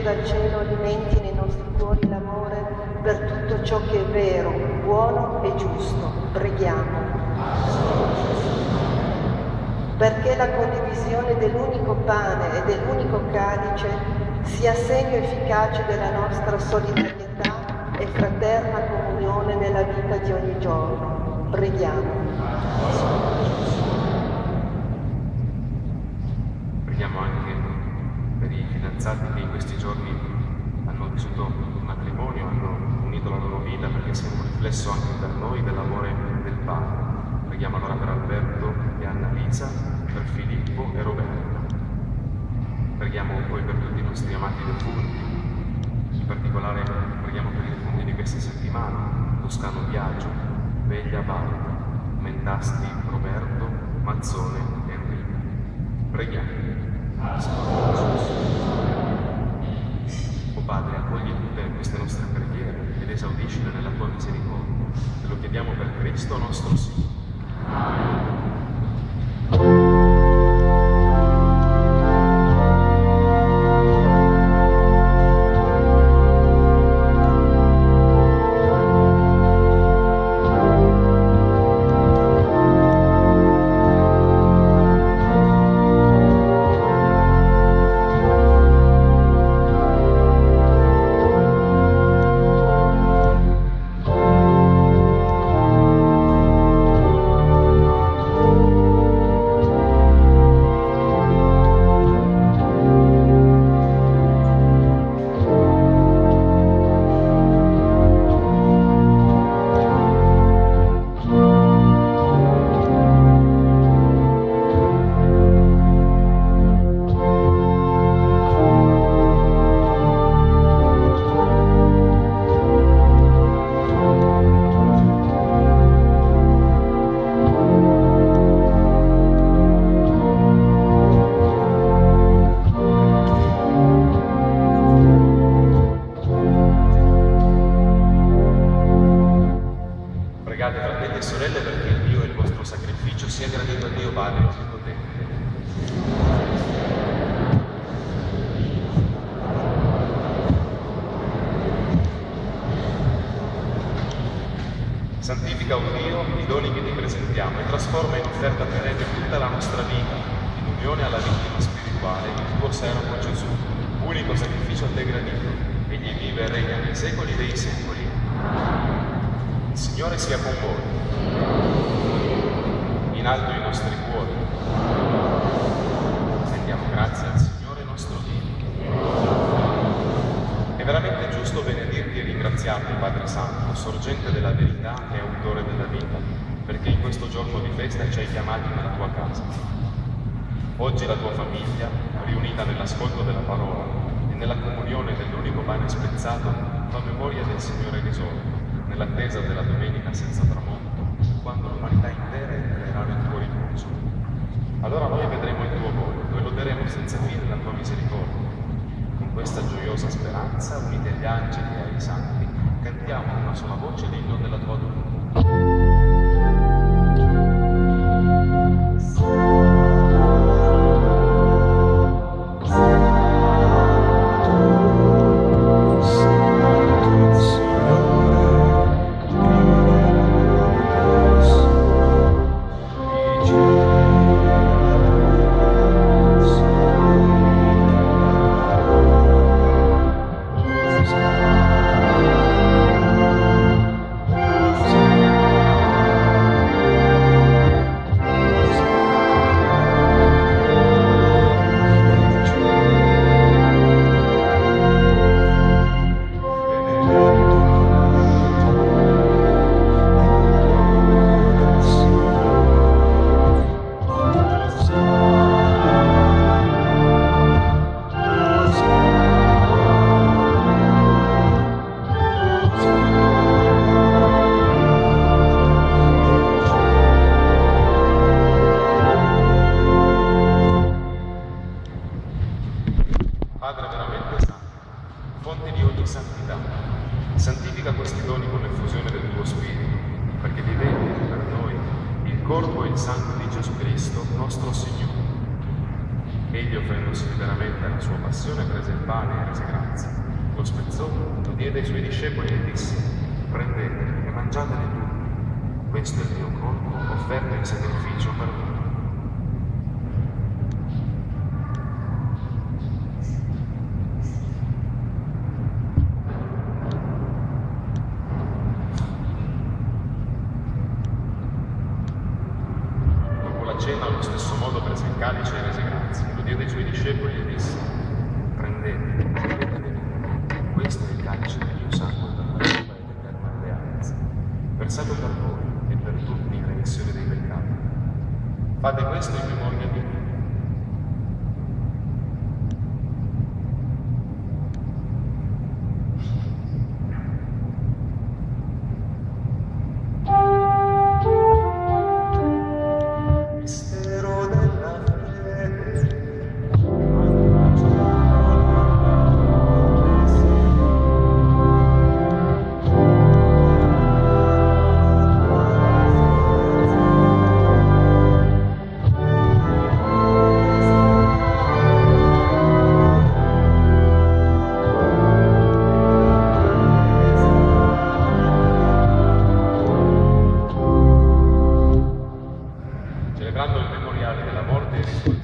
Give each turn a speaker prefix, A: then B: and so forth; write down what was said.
A: dal cielo alimenti nei nostri cuori l'amore per tutto ciò che è vero, buono e giusto. Preghiamo. Perché la condivisione dell'unico pane e dell'unico calice sia segno efficace della nostra solidarietà e fraterna comunione nella vita di ogni giorno. Preghiamo.
B: Preghiamo anche per i fidanzati che in questi giorni hanno vissuto il matrimonio, hanno unito la loro vita, perché sia un riflesso anche per noi dell'amore del Padre. Preghiamo allora per Alberto e Annalisa, per Filippo e Roberto. Preghiamo poi per tutti i nostri amati defunti. In particolare preghiamo per i defunti di questa settimana: Toscano Biagio, Veglia Balta, Mentasti Roberto, Mazzone Enrico. Preghiamo. O Padre, accogli tutte queste nostre preghiere ed esaudiscile nella tua misericordia. Te lo chiediamo per Cristo nostro Signore. Fratelli e sorelle, perché il mio e il vostro sacrificio sia gradito a Dio Padre Onnipotente. Santifica, o Dio, i doni che ti presentiamo e trasforma in offerta perenne tutta la nostra vita, in unione alla vittima spirituale del tuo servo Gesù, unico sacrificio a te gradito. Egli vive e regna nei secoli dei secoli. Il Signore sia con voi. In alto i nostri cuori. Rendiamo grazie al Signore nostro Dio. È veramente giusto benedirti e ringraziarti, Padre Santo, sorgente della verità e autore della vita, perché in questo giorno di festa ci hai chiamati nella tua casa. Oggi la tua famiglia, riunita nell'ascolto della parola e nella comunione dell'unico pane spezzato, fa memoria del Signore risorto, nell'attesa della domenica senza tramonto, quando l'umanità intera entrerà nel tuo riposo. Allora noi vedremo il tuo volto e loderemo senza fine la tua misericordia. Con questa gioiosa speranza, uniti agli angeli e ai santi, cantiamo in una sola voce l'inno della tua domenica. Padre veramente santo, fonte di ogni santità, santifica questi doni con l'effusione del tuo Spirito, perché diventi per noi il corpo e il sangue di Gesù Cristo, nostro Signore. Egli, offrendosi liberamente alla sua passione, prese il pane e rese grazie. Lo spezzò, lo diede ai suoi discepoli e disse: prendete e mangiatene tutti. Questo è il mio corpo offerto in sacrificio per voi. Cena allo stesso modo prese il calice e rese grazie, lo diede ai suoi discepoli e disse: prendete, bevete tutti, questo è il calice del mio sangue per la nuova ed eterna alleanza, versato per voi e per tutti in remissione dei peccati. Fate questo in memoria di me. Celebrando il memoriale della morte e risurrezione